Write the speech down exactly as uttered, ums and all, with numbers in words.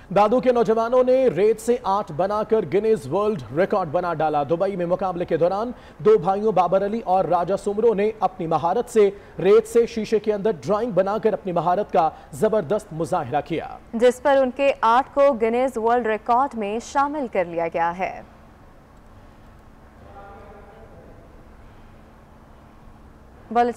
दादू के नौजवानों ने रेत से आर्ट बनाकर गिनीज वर्ल्ड रिकॉर्ड बना डाला। दुबई में मुकाबले के दौरान दो भाइयों बाबर अली और राजा सुमरो ने अपनी महारत से रेत से शीशे के अंदर ड्राइंग बनाकर अपनी महारत का जबरदस्त मुजाहिरा किया, जिस पर उनके आर्ट को गिनीज वर्ल्ड रिकॉर्ड में शामिल कर लिया गया है।